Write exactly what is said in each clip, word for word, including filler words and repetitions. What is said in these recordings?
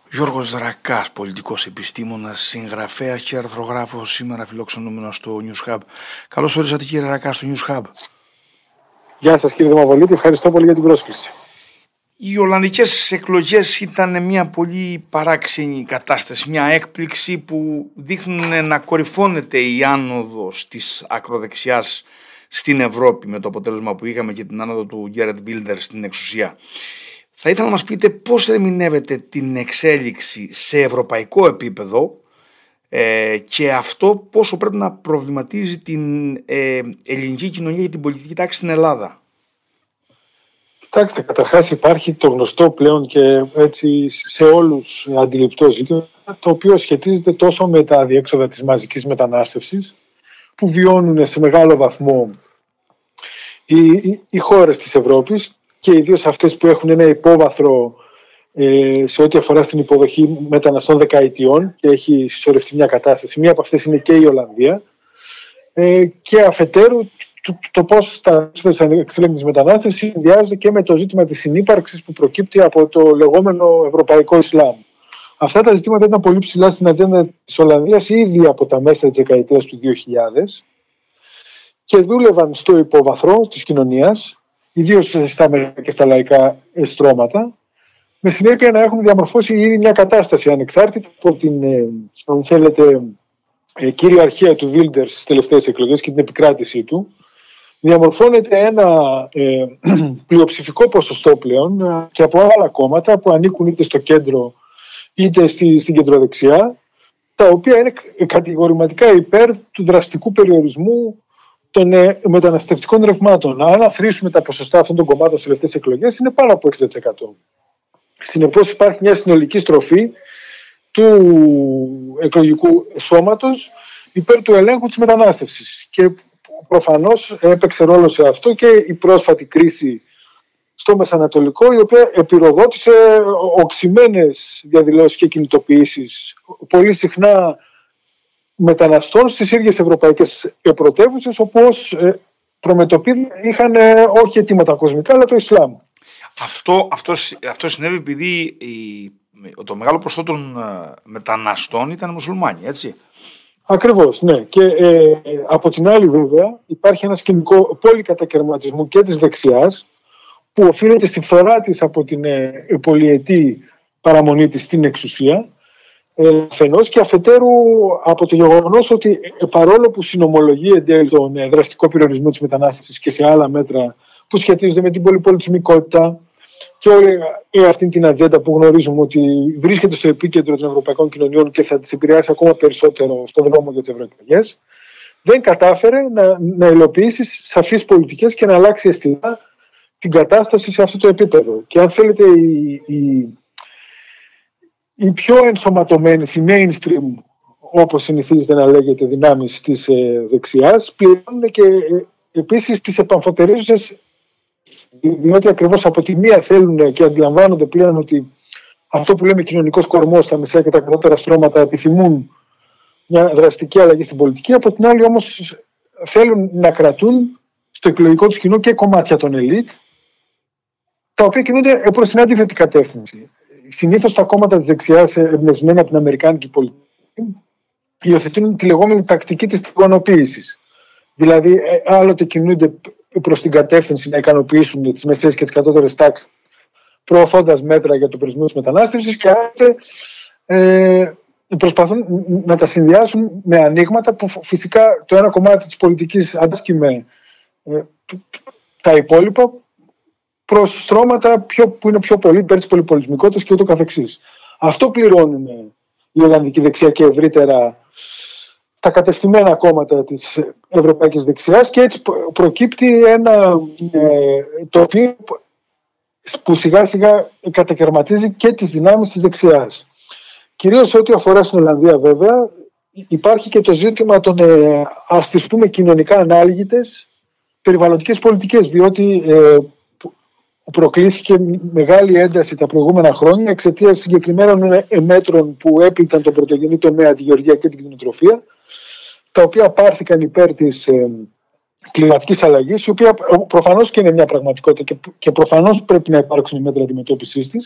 Γιώργος Δρακάς, πολιτικός επιστήμονας, συγγραφέας και αρθρογράφος, σήμερα φιλοξενούμενος στο News Hub. Καλώς ορίσατε κύριε Δρακά στο News Hub. Γεια σας κύριε Δημαβολίτη, ευχαριστώ πολύ για την πρόσκληση. Οι Ολλανδικές εκλογές ήταν μια πολύ παράξενη κατάσταση, μια έκπληξη που δείχνουν να κορυφώνεται η άνοδος της ακροδεξιάς στην Ευρώπη, με το αποτέλεσμα που είχαμε και την άνοδο του Γκέρετ Βίλντερ στην εξουσία. Θα ήθελα να μας πείτε πώς ερμηνεύετε την εξέλιξη σε ευρωπαϊκό επίπεδο ε, και αυτό πόσο πρέπει να προβληματίζει την ε, ελληνική κοινωνία και την πολιτική τάξη στην Ελλάδα. Κοιτάξτε, καταρχάς υπάρχει το γνωστό πλέον και έτσι σε όλους αντιληπτό ζήτημα, το οποίο σχετίζεται τόσο με τα διέξοδα της μαζικής μετανάστευσης που βιώνουν σε μεγάλο βαθμό οι, οι, οι χώρες της Ευρώπης και ιδίως αυτές που έχουν ένα υπόβαθρο ε, σε ό,τι αφορά στην υποδοχή μεταναστών δεκαετιών και έχει συσσωρευτεί μια κατάσταση. Μία από αυτές είναι και η Ολλανδία ε, και αφετέρου το, το πώς τα εξτρέμιες μετανάστευση συνδυάζονται και με το ζήτημα της συνύπαρξης που προκύπτει από το λεγόμενο Ευρωπαϊκό Ισλάμ. Αυτά τα ζητήματα ήταν πολύ ψηλά στην ατζέντα της Ολλανδίας ήδη από τα μέσα της δεκαετίας του δύο χιλιάδες και δούλευαν στο υπόβαθρο της κοινωνίας, ιδίως στα μερικά και στα λαϊκά στρώματα, με συνέπεια να έχουν διαμορφώσει ήδη μια κατάσταση ανεξάρτητα από την, αν θέλετε, κυριαρχία του Βίλντερ στις τελευταίες εκλογές και την επικράτησή του. Διαμορφώνεται ένα ε, πλειοψηφικό ποσοστό πλέον ε, και από άλλα κόμματα που ανήκουν είτε στο κέντρο είτε στη, στην κεντροδεξιά, τα οποία είναι κατηγορηματικά υπέρ του δραστικού περιορισμού των ε, μεταναστευτικών ρευμάτων. Αν αθροίσουμε τα ποσοστά αυτών των κομμάτων στις τελευταίες εκλογές, είναι πάνω από εξήντα τοις εκατό. Συνεπώς υπάρχει μια συνολική στροφή του εκλογικού σώματος υπέρ του ελέγχου της μετανάστευσης. Και προφανώς έπαιξε ρόλο σε αυτό και η πρόσφατη κρίση στο Μεσανατολικό, η οποία επιρροδότησε οξυμένες διαδηλώσεις και κινητοποιήσεις πολύ συχνά μεταναστών στις ίδιες ευρωπαϊκές πρωτεύουσες, όπως προμετωπίδη είχαν όχι αιτήματα κοσμικά, αλλά το Ισλάμ. Αυτό, αυτό, αυτό συνέβη επειδή η, το μεγάλο ποσοστό των μεταναστών ήταν μουσουλμάνοι, έτσι. Ακριβώς, ναι. Και ε, από την άλλη βέβαια υπάρχει ένα σκηνικό πολυκατακαιρματισμού και της δεξιάς που οφείλεται στη φθορά της από την ε, πολυετή παραμονή της στην εξουσία ε, αφενός και αφετέρου από το γεγονός ότι ε, παρόλο που συνομολογεί εν τέλει τον ε, δραστικό περιορισμό της μετανάστευσης και σε άλλα μέτρα που σχετίζονται με την πολυπολιτισμικότητα και όλη αυτή την ατζέντα που γνωρίζουμε ότι βρίσκεται στο επίκεντρο των ευρωπαϊκών κοινωνιών και θα τις επηρεάσει ακόμα περισσότερο στον δρόμο για τις ευρωεκλογές, δεν κατάφερε να, να υλοποιήσει σαφείς πολιτικές και να αλλάξει αισθητά την κατάσταση σε αυτό το επίπεδο. Και αν θέλετε, οι, οι, οι πιο ενσωματωμένες, οι mainstream, όπως συνηθίζεται να λέγεται, δυνάμεις της ε, δεξιάς, πληρώνουν και ε, επίσης τις επαμφωτερίζουσες, διότι ακριβώς από τη μία θέλουν και αντιλαμβάνονται πλέον ότι αυτό που λέμε κοινωνικός κορμός, τα μεσαία και τα κατώτερα στρώματα επιθυμούν μια δραστική αλλαγή στην πολιτική, από την άλλη όμως θέλουν να κρατούν στο εκλογικό τους κοινό και κομμάτια των ελίτ, τα οποία κινούνται προς την αντίθετη κατεύθυνση. Συνήθως τα κόμματα της δεξιάς, εμπνευσμένα από την αμερικάνικη πολιτική, υιοθετούν τη λεγόμενη τακτική της τριγωνοποίησης. Δηλαδή, άλλοτε κινούνται προς την κατεύθυνση να ικανοποιήσουν τις μεσαίες και τις κατώτερες τάξεις, προωθώντας μέτρα για το περιορισμό της μετανάστευσης, και άλλοτε ε, προσπαθούν να τα συνδυάσουν με ανοίγματα που φυσικά το ένα κομμάτι της πολιτικής αντίστοιχει με ε, τα υπόλοιπα προς στρώματα πιο, που είναι πιο πολύ υπέρ της πολυπολιτισμικότητας και ούτω καθεξής. Αυτό πληρώνουν η Ολλανδική δεξιά και ευρύτερα τα κατεστημένα κόμματα της ευρωπαϊκής δεξιάς, και έτσι προκύπτει ένα ε, τοπίο που σιγά σιγά κατακαιρματίζει και τις δυνάμεις της δεξιάς. Κυρίως σε ό,τι αφορά στην Ολλανδία βέβαια υπάρχει και το ζήτημα των ε, ας τις πούμε κοινωνικά ανάλγητες περιβαλλοντικές πολιτικές, διότι ε, προκλήθηκε μεγάλη ένταση τα προηγούμενα χρόνια εξαιτίας συγκεκριμένων μέτρων που έπληκταν τον πρωτογενή τομέα, τη γεωργία και την κτηνοτροφία, τα οποία πάρθηκαν υπέρ της ε, κλιματικής αλλαγής, η οποία προφανώς και είναι μια πραγματικότητα και, και προφανώς πρέπει να υπάρξουν μέτρα αντιμετώπισης της,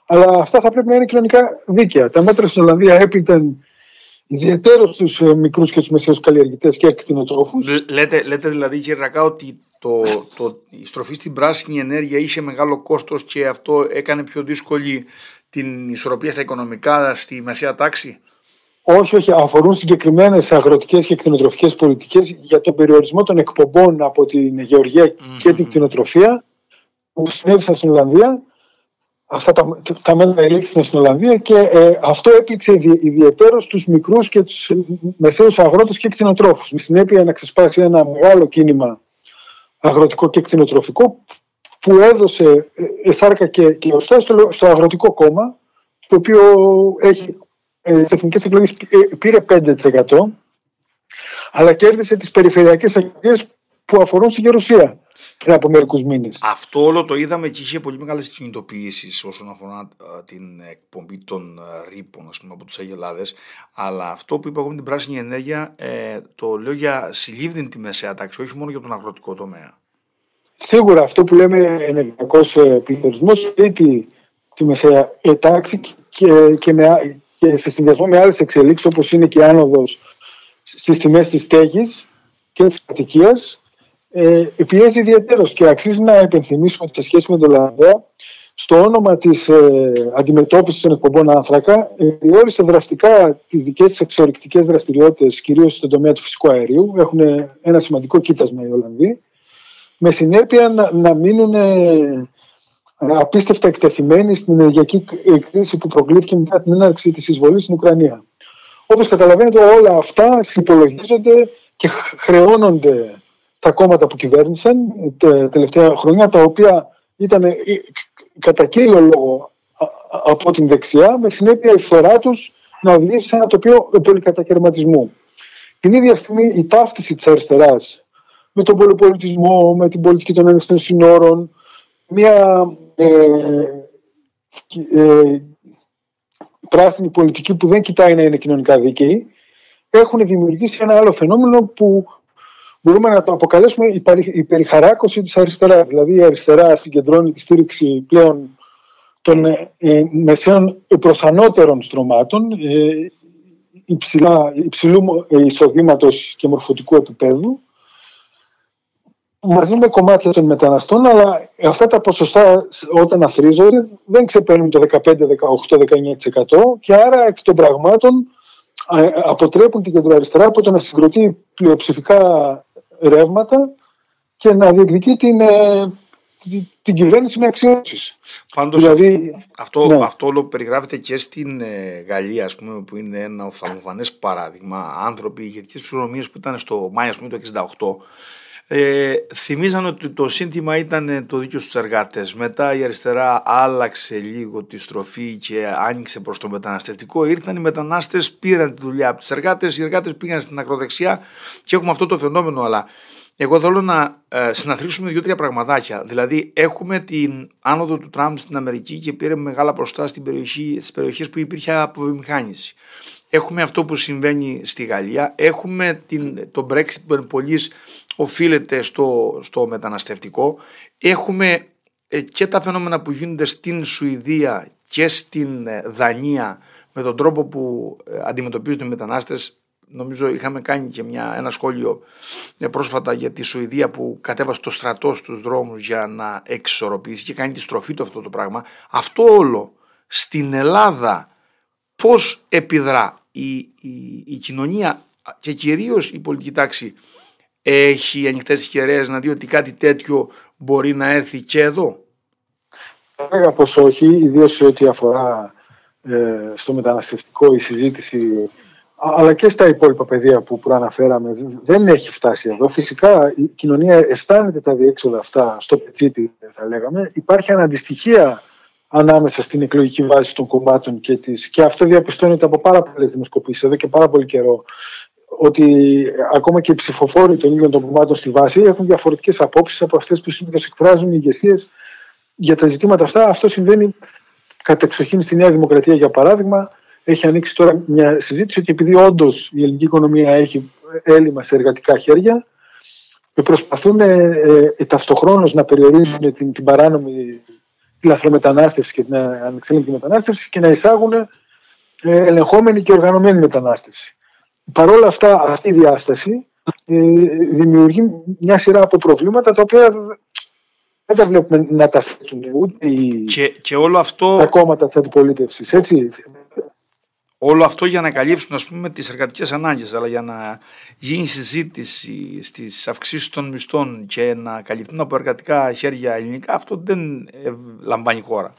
Αλλά αυτά θα πρέπει να είναι κοινωνικά δίκαια. Τα μέτρα στην Ολλανδία έπειταν ιδιαιτέρως στους μικρούς και τους μεσαίους καλλιεργητές και κτηνοτρόφους. Λέτε, λέτε δηλαδή, κύριε Ρακά, ότι το, το, η στροφή στην πράσινη ενέργεια είχε μεγάλο κόστος και αυτό έκανε πιο δύσκολη την ισορροπία στα οικονομικά στη μεσαία τάξη. Όχι, όχι. Αφορούν συγκεκριμένες αγροτικές και κτηνοτροφικές πολιτικές για τον περιορισμό των εκπομπών από την γεωργία mm-hmm. και την κτηνοτροφία που συνέβησαν στην Ολλανδία. Αυτά τα, τα μέτρα ελήφθησαν στην Ολλανδία και ε, αυτό έπληξε ιδιαιτέρως τους μικρούς και τους μεσαίους αγρότες και κτηνοτρόφους. Με συνέπεια να ξεσπάσει ένα μεγάλο κίνημα αγροτικό και κτηνοτροφικό που έδωσε ε, σάρκα και, και οστά στο, στο αγροτικό κόμμα, το οποίο έχει ε, στις εθνικές εκλογές ε, πήρε πέντε τοις εκατό, αλλά κέρδισε τις περιφερειακές εκλογές που αφορούν στη Γερουσία πριν από μερικούς μήνες. Αυτό όλο το είδαμε και είχε πολύ μεγάλες κινητοποιήσεις όσον αφορά α, την εκπομπή των α, ρήπων, ας πούμε, από τους Αγελάδες. Αλλά αυτό που είπα εγώ με την πράσινη ενέργεια, ε, το λέω για συλλήβδην τη μεσαία τάξη, όχι μόνο για τον αγροτικό τομέα. Σίγουρα αυτό που λέμε ενεργειακός πληθωρισμός θέτει τη μεσαία τάξη και, και, με, και σε συνδυασμό με άλλες εξελίξεις, όπως είναι και η άνοδος στις τιμές της στέγης και της κατοικίας, ε, πιέζει ιδιαίτερος και αξίζει να επενθυμίσουμε σε σχέση με τον Ολλανδία, στο όνομα της ε, αντιμετώπισης των εκπομπών άνθρακα, περιόρισε δραστικά τις δικές της εξορρυκτικές δραστηριότητες, κυρίως στον τομέα του φυσικού αερίου. Έχουν ένα σημαντικό κοίτασμα οι Ολλανδοί, με συνέπεια να, να μείνουν ε, απίστευτα εκτεθειμένοι στην ενεργειακή κρίση που προκλήθηκε μετά την έναρξη της εισβολής στην Ουκρανία. Όπως καταλαβαίνετε, όλα αυτά συμπολογίζονται και χρεώνονται τα κόμματα που κυβέρνησαν τα τελευταία χρόνια, τα οποία ήταν κατά κύριο λόγο από την δεξιά, με συνέπεια η φθορά τους να οδηγήσει σε ένα τοπίο πολυκατακαιρματισμού. Την ίδια στιγμή η ταύτιση της αριστεράς με τον πολυπολιτισμό, με την πολιτική των ανοιχτών συνόρων, μια ε, ε, πράσινη πολιτική που δεν κοιτάει να είναι κοινωνικά δίκαιη, έχουν δημιουργήσει ένα άλλο φαινόμενο που μπορούμε να το αποκαλέσουμε η, παρι, η περιχαράκωση της αριστεράς. Δηλαδή η αριστερά συγκεντρώνει τη στήριξη πλέον των ε, ε, μεσαίων προς ανώτερων στρωμάτων, ε, υψηλά, υψηλού ε, εισοδήματος και μορφωτικού επίπεδου, μαζί με κομμάτια των μεταναστών, αλλά αυτά τα ποσοστά όταν αθροίζονται δεν ξεπέρνουν το δεκαπέντε, δεκαοκτώ, δεκαεννιά τοις εκατό και άρα εκ των πραγμάτων αποτρέπουν την κεντροαριστερά από το να συγκροτεί πλειοψηφικά ρεύματα και να διεκδικεί την, την, την κυβέρνηση με αξιώσεις. Πάντως δηλαδή, αυτό, ναι. αυτό όλο περιγράφεται και στην ε, Γαλλία, ας πούμε, που είναι ένα οφθαλμοφανές παράδειγμα. Άνθρωποι ηγετικές φυσιογνωμίες που ήταν στο Μάη, ας πούμε, το εξήντα οκτώ, Ε, θυμίζαν ότι το σύνθημα ήταν το δίκαιο στους εργάτες. Μετά η αριστερά άλλαξε λίγο τη στροφή και άνοιξε προς το μεταναστευτικό. Ήρθαν οι μετανάστες, πήραν τη δουλειά από τους εργάτες, οι εργάτες πήγαν στην ακροδεξιά και έχουμε αυτό το φαινόμενο. Αλλά εγώ θέλω να ε, συναθρήσουμε δύο-τρία πραγματάκια. Δηλαδή, έχουμε την άνοδο του Τραμπ στην Αμερική και πήρε μεγάλα ποσοστά στην περιοχή, στις περιοχές που υπήρχε αποβιομηχάνηση. Έχουμε αυτό που συμβαίνει στη Γαλλία. Έχουμε την, το Brexit που πολλής οφείλεται στο, στο μεταναστευτικό. Έχουμε ε, και τα φαινόμενα που γίνονται στην Σουηδία και στην ε, Δανία με τον τρόπο που ε, αντιμετωπίζονται οι μετανάστες. Νομίζω είχαμε κάνει και μια, ένα σχόλιο ε, πρόσφατα για τη Σουηδία που κατέβασε το στρατό στους δρόμους για να εξισορροπήσει και κάνει τη στροφή του αυτό το πράγμα. Αυτό όλο στην Ελλάδα πώς επιδρά η, η, η κοινωνία και κυρίως η πολιτική τάξη? Έχει ανοιχτές τις κεραίες να δει ότι κάτι τέτοιο μπορεί να έρθει και εδώ? Βέβαια πως όχι, ιδίως σε ό,τι αφορά ε, στο μεταναστευτικό η συζήτηση, αλλά και στα υπόλοιπα πεδία που προαναφέραμε, δεν έχει φτάσει εδώ. Φυσικά η κοινωνία αισθάνεται τα διέξοδα αυτά στο πετσίτι, θα λέγαμε. Υπάρχει αναντιστοιχεία ανάμεσα στην εκλογική βάση των κομμάτων και, της, και αυτό διαπιστώνεται από πάρα πολλές δημοσκοπήσεις εδώ και πάρα πολύ καιρό, ότι ακόμα και οι ψηφοφόροι των ίδιων των κομμάτων στη βάση έχουν διαφορετικές απόψεις από αυτές που συνήθως εκφράζουν οι ηγεσίες για τα ζητήματα αυτά. Αυτό συμβαίνει κατεξοχήν στη Νέα Δημοκρατία, για παράδειγμα. Έχει ανοίξει τώρα μια συζήτηση ότι επειδή όντως η ελληνική οικονομία έχει έλλειμμα σε εργατικά χέρια, προσπαθούν ε, ε, ταυτοχρόνως να περιορίσουν την, την παράνομη τη λαθρομετανάστευση και την ανεξέλεγκτη μετανάστευση και να εισάγουν ε, ελεγχόμενη και οργανωμένη μετανάστευση. Παρ' όλα αυτά, αυτή η διάσταση ε, δημιουργεί μια σειρά από προβλήματα τα οποία δεν τα βλέπουμε να τα θέτουν ούτε οι, και, και όλο αυτό, τα κόμματα της αντιπολίτευσης. Έτσι. Όλο αυτό για να καλύψουν, ας πούμε, τις εργατικές ανάγκες, αλλά για να γίνει συζήτηση στις αυξήσεις των μισθών και να καλυφθούν από εργατικά χέρια ελληνικά, αυτό δεν λαμβάνει χώρα.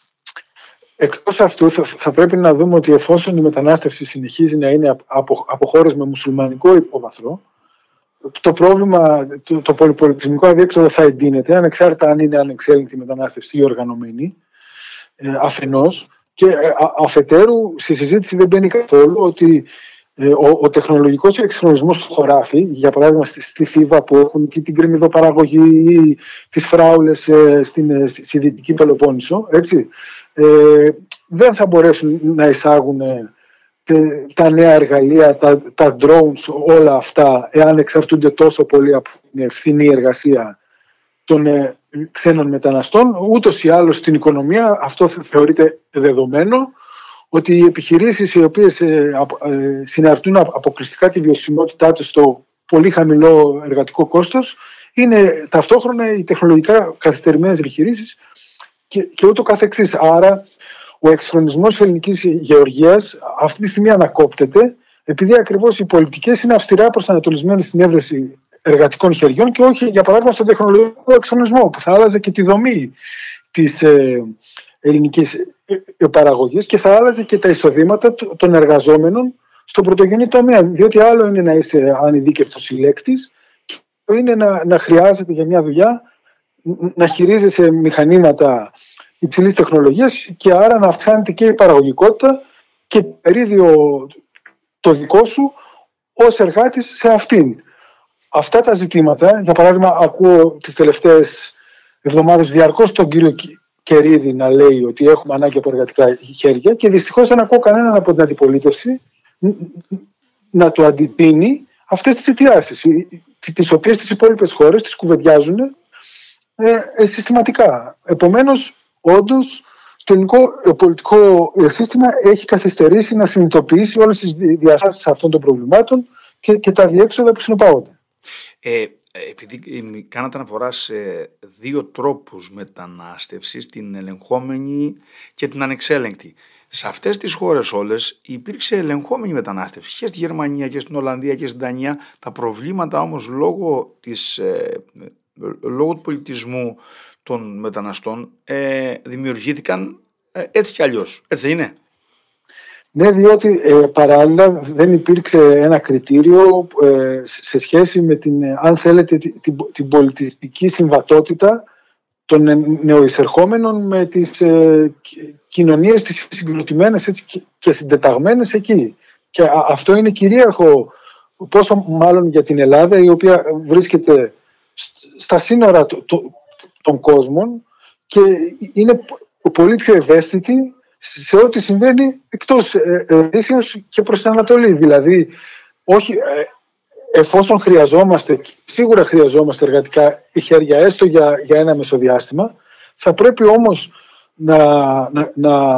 Εκτός αυτού θα, θα πρέπει να δούμε ότι εφόσον η μετανάστευση συνεχίζει να είναι από, από χώρες με μουσουλμανικό υπόβαθρο, το πρόβλημα, το, το πολυπολιτισμικό αδιέξοδο θα εντείνεται, ανεξάρτητα αν είναι ανεξέλεγκτη μετανάστευση ή οργανωμένη, ε, αφενός. Και αφετέρου, στη συζήτηση δεν μπαίνει καθόλου ότι ε, ο, ο τεχνολογικός εξυγχρονισμός του χωράφι, για παράδειγμα στη, στη Θήβα που έχουν και την κρεμμυδοπαραγωγή ή τις φράουλες ε, στην, στη, στη Δυτική Πελοπόννησο, έτσι, ε, δεν θα μπορέσουν να εισάγουν ε, τα νέα εργαλεία, τα, τα drones, όλα αυτά, εάν εξαρτούνται τόσο πολύ από την ευθυνή εργασία των ε, ξένων μεταναστών. Ούτως ή άλλως στην οικονομία αυτό θεωρείται δεδομένο, ότι οι επιχειρήσεις οι οποίες ε, ε, συναρτούν αποκλειστικά τη βιωσιμότητά τους στο πολύ χαμηλό εργατικό κόστος είναι ταυτόχρονα οι τεχνολογικά καθυστερημένες επιχειρήσεις και, και ούτω καθεξής. Άρα ο εξυγχρονισμός της ελληνικής γεωργίας αυτή τη στιγμή ανακόπτεται, επειδή ακριβώς οι πολιτικές είναι αυστηρά προσανατολισμένες στην έβρεση εργατικών χεριών και όχι, για παράδειγμα, στον τεχνολογικό εξυγχρονισμό που θα άλλαζε και τη δομή της ε, ελληνικής ε, παραγωγής και θα άλλαζε και τα εισοδήματα των εργαζόμενων στον πρωτογενή τομέα. Διότι άλλο είναι να είσαι ανειδίκευτος συλλέκτης και άλλο είναι να, να χρειάζεται για μια δουλειά να χειρίζεσαι μηχανήματα υψηλής τεχνολογίας και άρα να αυξάνεται και η παραγωγικότητα και το μερίδιο το δικό σου ως εργάτης σε αυτήν. Αυτά τα ζητήματα, για παράδειγμα, ακούω τις τελευταίες εβδομάδες διαρκώς τον κύριο Κερίδη να λέει ότι έχουμε ανάγκη από εργατικά χέρια και δυστυχώς δεν ακούω κανέναν από την αντιπολίτευση να του αντιτείνει αυτές τις αιτιάσεις, τις οποίες τις υπόλοιπες χώρες τις κουβεντιάζουν ε, ε, συστηματικά. Επομένως, όντως, το ελληνικό πολιτικό σύστημα έχει καθυστερήσει να συνειδητοποιήσει όλες τις διαστάσεις αυτών των προβλημάτων και, και τα διέξοδα που συνεπάγονται. Ε, επειδή κάνατε αναφορά σε δύο τρόπους μετανάστευσης, την ελεγχόμενη και την ανεξέλεγκτη. Σε αυτές τις χώρες όλες υπήρξε ελεγχόμενη μετανάστευση και στη Γερμανία και στην Ολλανδία και στην Δανία. Τα προβλήματα όμως λόγω, της, ε, λόγω του πολιτισμού των μεταναστών ε, δημιουργήθηκαν ε, έτσι κι αλλιώς. Έτσι είναι. Ναι, διότι ε, παράλληλα δεν υπήρξε ένα κριτήριο ε, σε σχέση με την, αν θέλετε, την, την, την πολιτιστική συμβατότητα των νεοεισερχόμενων με τις ε, κοινωνίες τις συγκροτημένες έτσι, και, και συντεταγμένες εκεί. Και α, αυτό είναι κυρίαρχο, πόσο μάλλον για την Ελλάδα, η οποία βρίσκεται στα σύνορα το, το, των κόσμων και είναι πολύ πιο ευαίσθητη σε ό,τι συμβαίνει εκτός Δύσεως και προς την Ανατολή. Δηλαδή, όχι, εφόσον χρειαζόμαστε, σίγουρα χρειαζόμαστε εργατικά χέρια έστω για, για ένα μεσοδιάστημα, θα πρέπει όμως να, να, να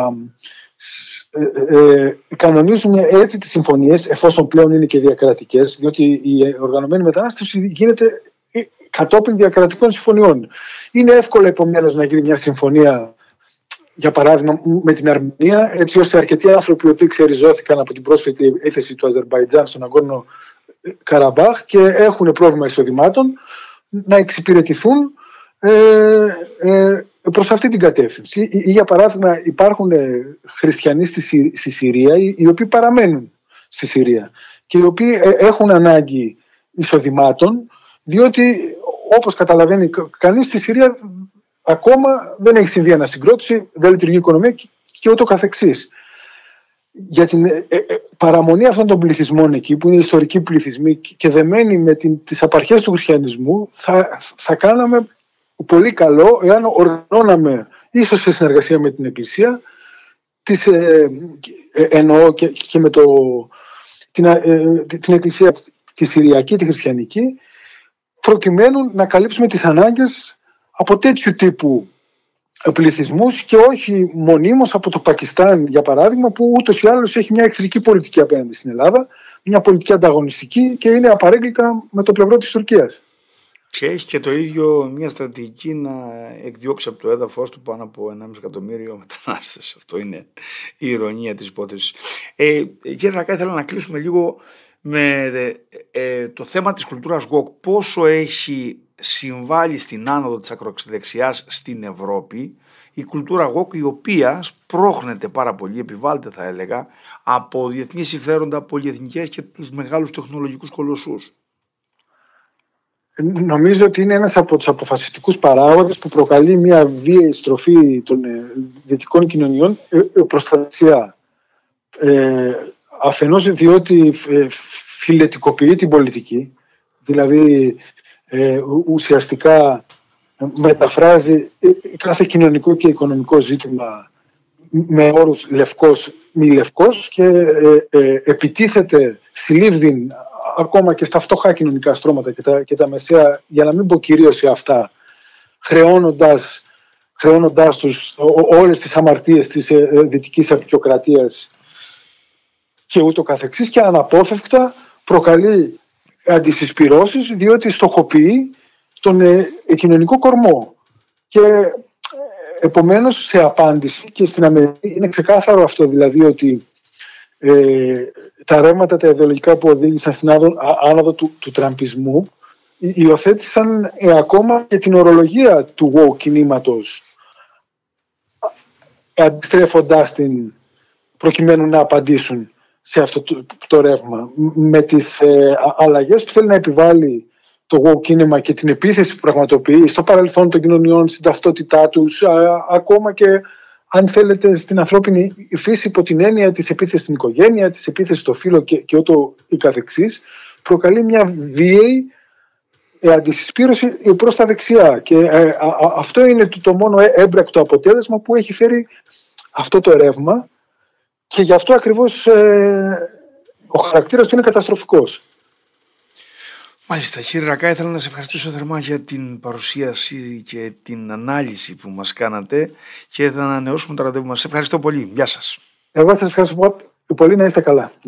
ε, ε, κανονίζουμε έτσι τις συμφωνίες, εφόσον πλέον είναι και διακρατικές, διότι η οργανωμένη μετανάστευση γίνεται κατόπιν διακρατικών συμφωνιών. Είναι εύκολο επομένως να γίνει μια συμφωνία, για παράδειγμα, με την Αρμενία, έτσι ώστε αρκετοί άνθρωποι οι οποίοι ξεριζώθηκαν από την πρόσφατη έκθεση του Αζερμπαϊτζάν στον Αγκόρνο Καραμπάχ και έχουν πρόβλημα εισοδημάτων να εξυπηρετηθούν ε, ε, προς αυτή την κατεύθυνση. Ή, ή για παράδειγμα, υπάρχουν χριστιανοί στη, στη Συρία οι, οι οποίοι παραμένουν στη Συρία και οι οποίοι έχουν ανάγκη εισοδημάτων, διότι όπως καταλαβαίνει κανείς στη Συρία ακόμα δεν έχει συμβεί ανασυγκρότηση, δεν λειτουργεί η οικονομία και ούτω καθεξής. Για την ε, ε, παραμονή αυτών των πληθυσμών εκεί, που είναι ιστορικοί πληθυσμοί και δεμένοι με την, τις απαρχές του χριστιανισμού, θα, θα κάναμε πολύ καλό εάν οργανώναμε, ίσως σε συνεργασία με την Εκκλησία, τις, ε, ε, εννοώ και, και με το, την, ε, την Εκκλησία τη Συριακή, τη Χριστιανική, προκειμένου να καλύψουμε τις ανάγκες από τέτοιου τύπου πληθυσμούς και όχι μονίμως από το Πακιστάν, για παράδειγμα, που ούτως ή άλλως έχει μια εχθρική πολιτική απέναντι στην Ελλάδα, μια πολιτική ανταγωνιστική και είναι απαρέγκλιτα με το πλευρό της Τουρκίας. Και έχει και το ίδιο μια στρατηγική να εκδιώξει από το έδαφος του πάνω από ενάμιση εκατομμύριο μετανάστες. Αυτό είναι η ηρωνία της υπόθεσης. Ε, κύριε Ρακά, ήθελα να κλείσουμε λίγο με ε, το θέμα της κουλτούρας γουόκ. Πόσο έχει συμβάλει στην άνοδο της ακροδεξιάς στην Ευρώπη η κουλτούρα γουόκ, η οποία σπρώχνεται πάρα πολύ, επιβάλλεται θα έλεγα, από διεθνή συμφέροντα, πολυεθνικές και τους μεγάλους τεχνολογικούς κολοσσούς. Νομίζω ότι είναι ένας από τους αποφασιστικούς παράγοντες που προκαλεί μια βίαιη στροφή των δυτικών κοινωνιών προς τα δεξιά. Ε, αφενός διότι φιλετικοποιεί την πολιτική, δηλαδή ε, ουσιαστικά μεταφράζει κάθε κοινωνικό και οικονομικό ζήτημα με όρους λευκός μη λευκός και ε, ε, επιτίθεται συλλήβδην ακόμα και στα φτωχά κοινωνικά στρώματα και τα, και τα μεσαία, για να μην πω κυρίως σε αυτά, χρεώνοντας, χρεώνοντας τους ό, όλες τις αμαρτίες της ε, δυτικής απεικιοκρατίας και ούτω καθεξής, και αναπόφευκτα προκαλεί αντισυσπυρώσεις, διότι στοχοποιεί τον ε, ε, κοινωνικό κορμό. Και ε, επομένως σε απάντηση, και στην Αμερική είναι ξεκάθαρο αυτό, δηλαδή ότι ε, τα ρεύματα τα ιδεολογικά που οδήγησαν στην άνοδο του, του τραμπισμού υιοθέτησαν ε, ακόμα και την ορολογία του woke κινήματος, αντιστρέφοντας την προκειμένου να απαντήσουν σε αυτό το, το ρεύμα, με τις ε, αλλαγές που θέλει να επιβάλλει το woke κίνημα και την επίθεση που πραγματοποιεί στο παρελθόν των κοινωνιών, στην ταυτότητά τους, α, ακόμα και αν θέλετε στην ανθρώπινη φύση, υπό την έννοια της επίθεσης στην οικογένεια, της επίθεσης στο φύλο και, και ούτω ή καθεξής, προκαλεί μια βίαιη ε, αντισυσπήρωση προς τα δεξιά. Και ε, α, α, αυτό είναι το, το μόνο έμπρακτο αποτέλεσμα που έχει φέρει αυτό το ρεύμα, και γι' αυτό ακριβώς ε, ο χαρακτήρας του είναι καταστροφικός. Μάλιστα, κύριε Ρακά, ήθελα να σε ευχαριστήσω θερμά για την παρουσίαση και την ανάλυση που μας κάνατε και θα ανανεώσουμε το ραντεβού μας. Σε ευχαριστώ πολύ. Γεια σας. Εγώ σας ευχαριστώ πολύ, να είστε καλά.